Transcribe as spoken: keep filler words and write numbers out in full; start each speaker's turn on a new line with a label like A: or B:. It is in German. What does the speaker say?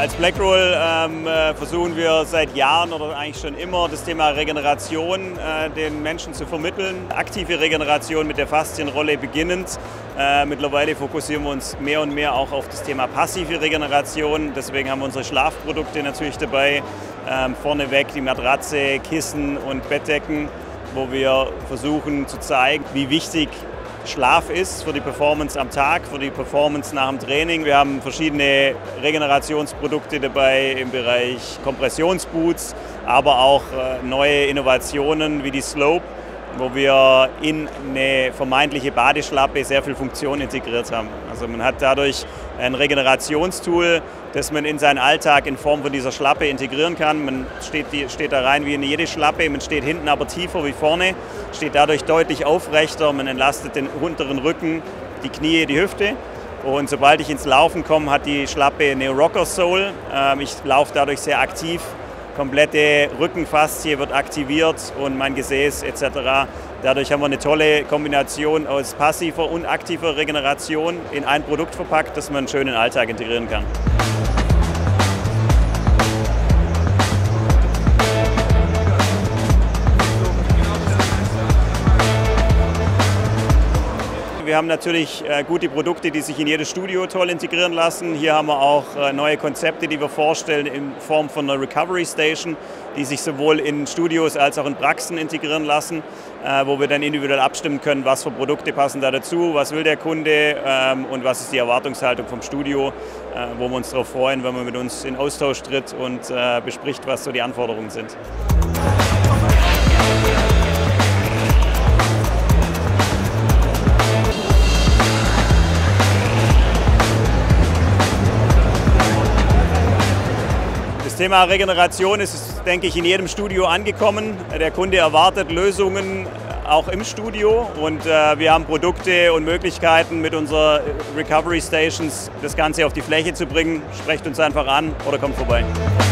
A: Als Blackroll ähm, äh, versuchen wir seit Jahren oder eigentlich schon immer das Thema Regeneration äh, den Menschen zu vermitteln. Aktive Regeneration mit der Faszienrolle beginnend. Äh, mittlerweile fokussieren wir uns mehr und mehr auch auf das Thema passive Regeneration. Deswegen haben wir unsere Schlafprodukte natürlich dabei. Ähm, vorneweg die Matratze, Kissen und Bettdecken, wo wir versuchen zu zeigen, wie wichtig Schlaf ist für die Performance am Tag, für die Performance nach dem Training. Wir haben verschiedene Regenerationsprodukte dabei im Bereich Kompressionsboots, aber auch neue Innovationen wie die Slope, wo wir in eine vermeintliche Badeschlappe sehr viel Funktion integriert haben. Also man hat dadurch ein Regenerationstool, das man in seinen Alltag in Form von dieser Schlappe integrieren kann. Man steht, steht da rein wie in jede Schlappe, man steht hinten aber tiefer wie vorne, steht dadurch deutlich aufrechter, man entlastet den unteren Rücken, die Knie, die Hüfte. Und sobald ich ins Laufen komme, hat die Schlappe eine Rocker Sole. Ich laufe dadurch sehr aktiv. Komplette Rückenfaszie wird aktiviert und mein Gesäß et cetera. Dadurch haben wir eine tolle Kombination aus passiver und aktiver Regeneration in ein Produkt verpackt, das man schön in den Alltag integrieren kann. Wir haben natürlich äh, gute Produkte, die sich in jedes Studio toll integrieren lassen. Hier haben wir auch äh, neue Konzepte, die wir vorstellen in Form von einer Recovery Station, die sich sowohl in Studios als auch in Praxen integrieren lassen, äh, wo wir dann individuell abstimmen können, was für Produkte passen da dazu, was will der Kunde ähm, und was ist die Erwartungshaltung vom Studio, äh, wo wir uns darauf freuen, wenn man mit uns in Austausch tritt und äh, bespricht, was so die Anforderungen sind. Das Thema Regeneration ist, denke ich, in jedem Studio angekommen. Der Kunde erwartet Lösungen auch im Studio und äh, wir haben Produkte und Möglichkeiten mit unseren Recovery Stations das Ganze auf die Fläche zu bringen. Sprecht uns einfach an oder kommt vorbei.